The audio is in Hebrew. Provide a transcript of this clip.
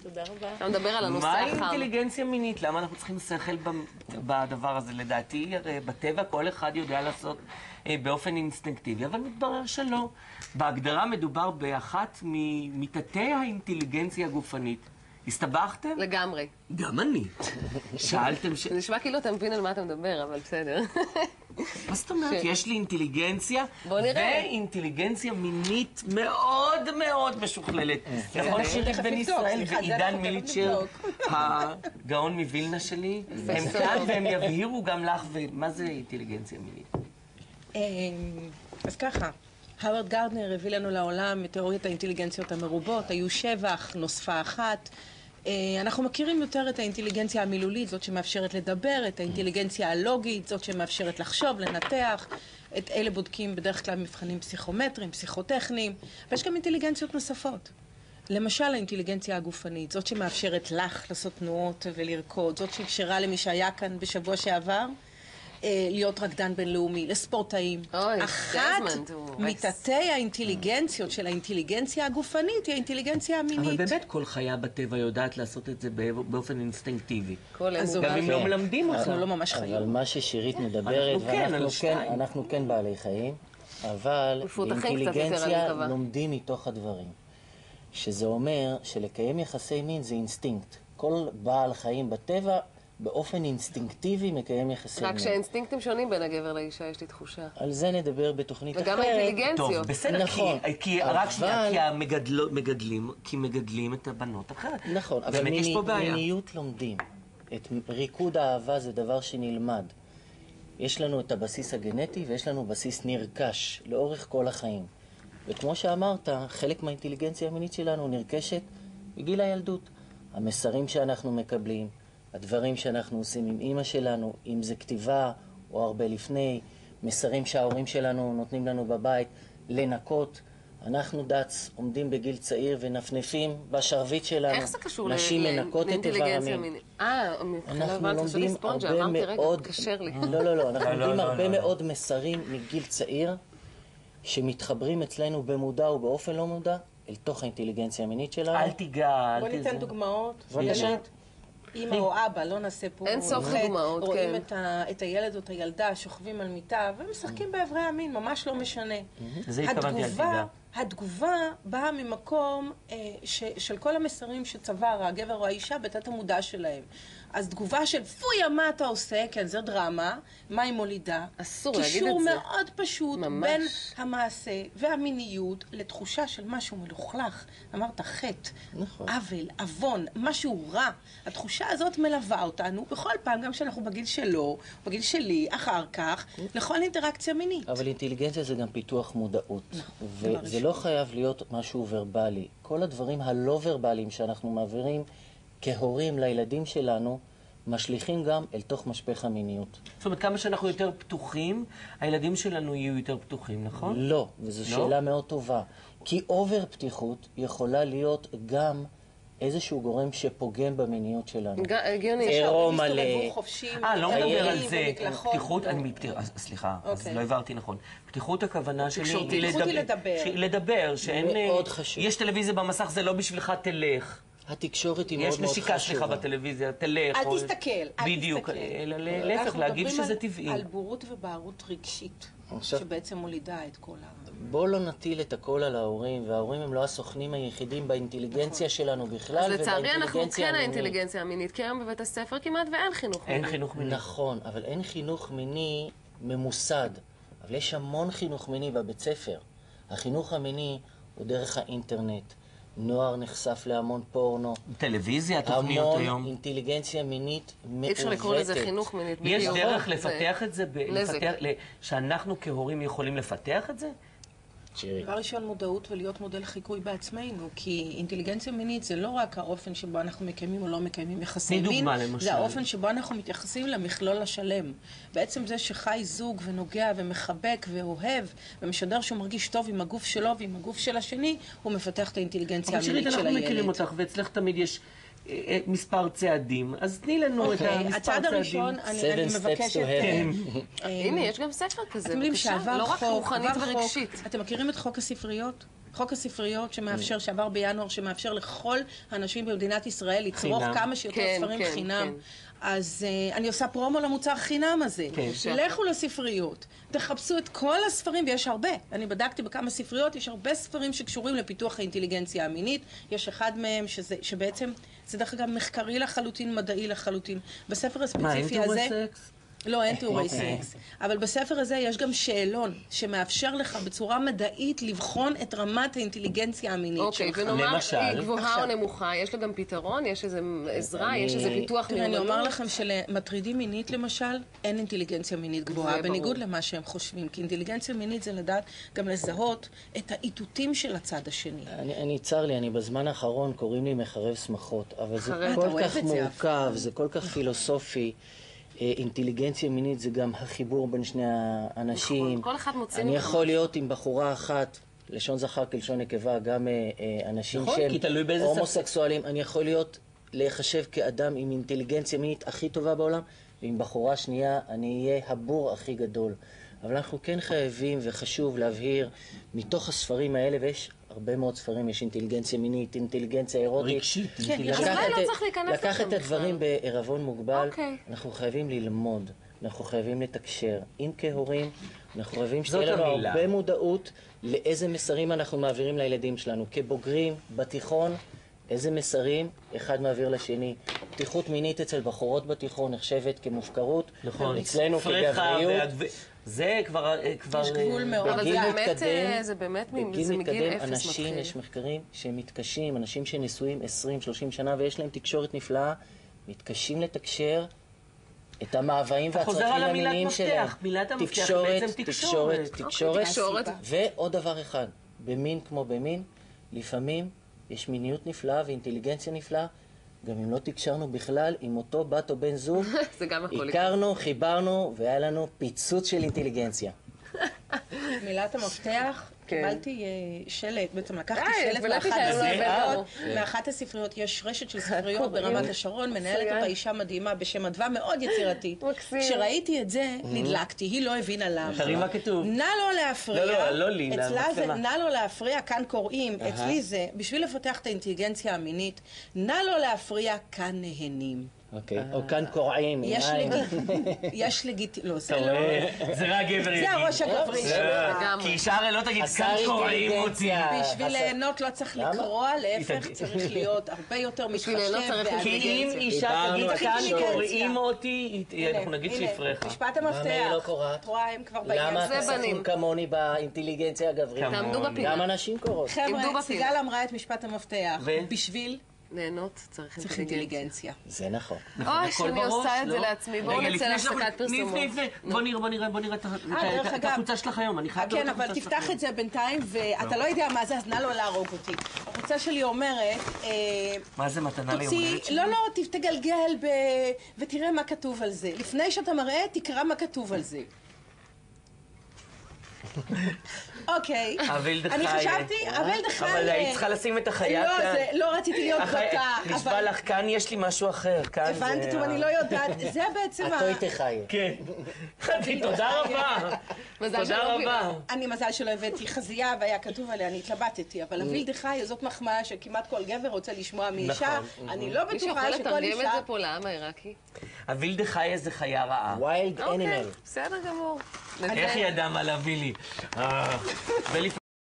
תודה רבה. אתה מדבר על הנושא החם. מה אינטליגנציה מינית? למה אנחנו צריכים שכל בדבר הזה? לדעתי, בטבע כל אחד יודע לעשות באופן אינסטינקטיבי, אבל מתברר שלא. בהגדרה מדובר באחת מתתי האינטליגנציה הגופנית. הסתבכתם? לגמרי. גם אני. שאלתם זה נשמע כאילו אתה מבין על מה אתה מדבר, אבל בסדר. מה זאת אומרת? יש לי אינטליגנציה, ואינטליגנציה מינית מאוד מאוד משוכללת. נכון שירית בן ישראל ועידן מילצ'ר, הגאון מווילנה שלי, הם כאן והם יבהירו גם לך, ומה זה אינטליגנציה מינית? אז ככה, הווארד גרדנר הביא לנו לעולם את תיאוריית האינטליגנציות המרובות, היו 7, נוספה 1. אנחנו מכירים יותר את האינטליגנציה המילולית, זאת שמאפשרת לדבר, את האינטליגנציה הלוגית, זאת שמאפשרת לחשוב, לנתח. את אלה בודקים בדרך כלל מבחנים פסיכומטריים, פסיכוטכניים, ויש גם אינטליגנציות נוספות. למשל האינטליגנציה הגופנית, זאת שמאפשרת לך לעשות תנועות ולרקוד, זאת שאפשרה למי שהיה כאן בשבוע שעבר, להיות רקדן בינלאומי, לספורטאים. אחת מתתי האינטליגנציות של האינטליגנציה הגופנית היא האינטליגנציה המינית. אבל באמת כל חיה בטבע יודעת לעשות את זה באופן אינסטינקטיבי. גם אם לא מלמדים אותה. אנחנו לא ממש חיים. אבל מה ששירית מדברת, ואנחנו כן בעלי חיים, אבל באינטליגנציה לומדים מתוך הדברים. שזה אומר שלקיים יחסי מין זה אינסטינקט. כל בעל חיים בטבע באופן אינסטינקטיבי מקיים יחסי מין. רק שהאינסטינקטים שונים בין הגבר לאישה, יש לי תחושה. על זה נדבר בתוכנית אחרת. וגם האינטליגנציות. טוב, בסדר, נכון. רק שנייה, כי מגדלים את הבנות אחרת. נכון, אבל מיניות לומדים. את ריקוד האהבה זה דבר שנלמד. יש לנו את הבסיס הגנטי ויש לנו בסיס נרכש לאורך כל החיים. וכמו שאמרת, חלק מהאינטליגנציה המינית שלנו נרכשת בגיל הילדות. המסרים שאנחנו מקבלים, הדברים שאנחנו עושים עם אמא שלנו, אם זה כתיבה או הרבה לפני, מסרים שההורים שלנו נותנים לנו בבית, לנקות. אנחנו דץ עומדים בגיל צעיר ונפנפים בשרבית שלנו. איך זה קשור נשים מנקות את איבר המין. אנחנו לומדים הרבה מאוד, לא, אנחנו לומדים הרבה מאוד מסרים מגיל צעיר, שמתחברים אצלנו במודע ובאופן לא מודע, אל תוך האינטליגנציה המינית שלנו. אל תיגע, בוא ניתן דוגמאות. אמא או אבא, לא נעשה פה... אין סוף דוגמאות, כן. רואים את הילד או את הילדה שוכבים על מיטה ומשחקים באיברי המין, ממש לא משנה. זה התכוונתי על תיגע. התגובה באה ממקום של כל המסרים שצבר הגבר או האישה בתת המודע שלהם. אז תגובה של פוי, מה אתה עושה? כן, זו דרמה. מה היא מולידה? אסור להגיד את זה. קישור מאוד פשוט בין המעשה והמיניות לתחושה של משהו מלוכלך. אמרת חטא, עוול, אבון, משהו רע. התחושה הזאת מלווה אותנו בכל פעם, גם שאנחנו בגיל שלו, בגיל שלי, אחר כך, לכל אינטראקציה מינית. אבל אינטליגנציה זה גם פיתוח מודעות. וזה לא חייב להיות משהו ורבלי. כל הדברים הלא ורבליים שאנחנו מעבירים כהורים לילדים שלנו, משליכים גם אל תוך משפך המיניות. זאת אומרת, כמה שאנחנו יותר פתוחים, הילדים שלנו יהיו יותר פתוחים, נכון? לא, וזו שאלה מאוד טובה. כי אובר פתיחות יכולה להיות גם איזשהו גורם שפוגם במיניות שלנו. הגיוני. עירום מלא. לא מדבר על זה. פתיחות, סליחה, אז לא הבהרתי נכון. פתיחות הכוונה שלי היא לדבר, שאין... מאוד חשוב. יש טלוויזיה במסך, זה לא בשבילך, תלך. התקשורת היא מאוד מאוד חשובה. יש נשיקה שלך בטלוויזיה, תלך. אל תסתכל, בדיוק, להפך, להגיד שזה טבעי. על בורות ובערות רגשית, שבעצם מולידה את כל ה... בוא לא נטיל את הכל על ההורים, וההורים הם לא הסוכנים היחידים באינטליגנציה שלנו בכלל, אז לצערי אנחנו כן האינטליגנציה המינית, כי היום בבית הספר כמעט ואין חינוך מיני. אין חינוך מיני. נכון, אבל אין חינוך מיני ממוסד, אבל יש המון חינוך מיני בבית ספר. החינוך המיני הוא דרך האינטרנט. נוער נחשף להמון פורנו. טלוויזיה, תוכניות היום. המון אינטליגנציה מינית מעוותת. אי אפשר לקרוא לזה חינוך מינית. יש דרך לפתח את זה? שאנחנו כהורים יכולים לפתח את זה? דבר ראשון מודעות ולהיות מודל חיקוי בעצמנו, כי אינטליגנציה מינית זה לא רק האופן שבו אנחנו מקיימים או לא מקיימים יחסי מין, זה האופן שבו אנחנו מתייחסים למכלול השלם. בעצם זה שחי זוג ונוגע ומחבק ואוהב ומשדר שהוא מרגיש טוב עם הגוף שלו ועם הגוף של השני, הוא מפתח את האינטליגנציה המינית של הילד. אנחנו מכירים אותך ואצלך תמיד יש מספר צעדים, אז תני לנו את המספר צעדים. הצעד הראשון, אני מבקשת... הנה, יש גם ספר כזה, אתם יודעים שעבר לא רק רוחנית ורגשית. אתם מכירים את חוק הספריות? חוק הספריות שמאפשר, שעבר בינואר, שמאפשר לכל האנשים במדינת ישראל לצרוך כמה שיותר ספרים חינם. אז אני עושה פרומו למוצר חינם הזה. לכו לספריות, תחפשו את כל הספרים, ויש הרבה. אני בדקתי בכמה ספריות, יש הרבה ספרים שקשורים לפיתוח האינטליגנציה המינית. יש אחד מהם שבעצם, זה דרך אגב מחקרי לחלוטין, מדעי לחלוטין. בספר הספציפי הזה... לא, אין תיאורי סקס. אבל בספר הזה יש גם שאלון שמאפשר לך בצורה מדעית לבחון את רמת האינטליגנציה המינית שלך. אוקיי, ונאמר, היא גבוהה או נמוכה, יש לה גם פתרון? יש איזה עזרה? יש איזה פיתוח מיומנות? אני אומר לכם שלמטרידים מינית למשל, אין אינטליגנציה מינית גבוהה, בניגוד למה שהם חושבים. כי אינטליגנציה מינית זה לדעת גם לזהות את האיתותים של הצד השני. אני צר לי, בזמן האחרון קוראים לי מחרב שמחות, אבל זה כל כך מורכב, זה כל כך פילוסופי. אינטליגנציה מינית זה גם החיבור בין שני האנשים. כל אחד מוציא אני יכול להיות עם בחורה אחת, לשון זכר כלשון נקבה, גם אנשים שהם הומוסקסואלים. אני יכול להיחשב כאדם עם אינטליגנציה מינית הכי טובה בעולם, ועם בחורה שנייה אני אהיה הבור הכי גדול. אבל אנחנו כן חייבים וחשוב להבהיר מתוך הספרים האלה, ויש הרבה מאוד ספרים, יש אינטליגנציה מינית, אינטליגנציה אירוטית. רגשית. לקחת את הדברים בערבון מוגבל, אנחנו חייבים ללמוד, אנחנו חייבים לתקשר. אם כהורים, אנחנו חייבים שתהיה לנו הרבה מודעות לאיזה מסרים אנחנו מעבירים לילדים שלנו. כבוגרים, בתיכון, איזה מסרים אחד מעביר לשני. פתיחות מינית אצל בחורות בתיכון נחשבת כמופקרות, אצלנו כגבריות. זה כבר... יש גבול מאוד. אבל זה באמת מגיל אפס מתחיל. יש מחקרים שהם מתקשים, אנשים שנשואים 20-30 שנה ויש להם תקשורת נפלאה, מתקשים לתקשר את המאוויים והצרכים המיניים שלהם. מילת המפתח בעצם תקשורת. ועוד דבר אחד, במין כמו במין, לפעמים יש מיניות נפלאה ואינטליגנציה נפלאה, גם אם לא תקשרנו בכלל עם אותו בת או בן זוג, הכרנו, חיברנו, והיה לנו פיצוץ של אינטליגנציה. מילת המפתח, קיבלתי שלט, בעצם לקחתי שלט מאחת הספריות, יש רשת של ספריות ברמת השרון, מנהלת אותה אישה מדהימה בשם אדווה, מאוד יצירתית. כשראיתי את זה, נדלקתי, היא לא הבינה למה. תראי מה כתוב. נא לא להפריע, אצלה זה נא לא להפריע, כאן קוראים, אצלי זה, בשביל לפתח את האינטליגנציה המינית, נא לא להפריע, כאן נהנים. אוקיי, או כאן קוראים. יש לא, זה לא... זה רק גבר יגיד. זה הראש הגברי שלו. כי אישה הרי לא תגיד כאן קוראים מוציא. בשביל ליהנות לא צריך לקרוא, להפך צריך להיות הרבה יותר מתחשב. כי אם אישה תגיד כאן קוראים אותי, אנחנו נגיד שהפרחה. משפט המפתח. למה היא לא קוראת? רואה, הם כבר בעניין. למה תסכים כמוני באינטליגנציה הגברית? תעמדו בפינה. גם אנשים קוראות. חבר'ה, סיגל אמרה את משפט המפתח. בשביל... נהנות, צריך אינטליגנציה. זה נכון. אוי, שאני עושה את זה לעצמי. בואו נצא להפסקת פרסומות. בוא נראה את החוצה שלך היום. אני חייב כן, אבל תפתח את זה בינתיים, ואתה לא יודע מה זה, אז נא לא להרוג אותי. החוצה שלי אומרת... מה זה מתנה ליום הולדת שלי? לא, תגלגל ותראה מה כתוב על זה. לפני שאתה מראה, תקרא מה כתוב על זה. אוקיי, אני חשבתי, אבל דחי... אבל היית צריכה לשים את החיה כאן. לא רציתי להיות בוטה. נשבע לך, כאן יש לי משהו אחר. הבנתי, טוב, אני לא יודעת, זה בעצם... את טועה חיה. כן. תודה רבה. תודה רבה. אני מזל שלא הבאתי חזייה והיה כתוב עליה, אני התלבטתי, אבל הווילדה חיה זאת מחמאה שכמעט כל גבר רוצה לשמוע מאישה. אני לא בטוחה שכל אישה... מישהו יכול לתרגם את זה פה לעם העיראקי? הווילדה חיה זה חיה רעה. ויילד אנימל. בסדר גמור. איך היא ידעה מה להביא לי?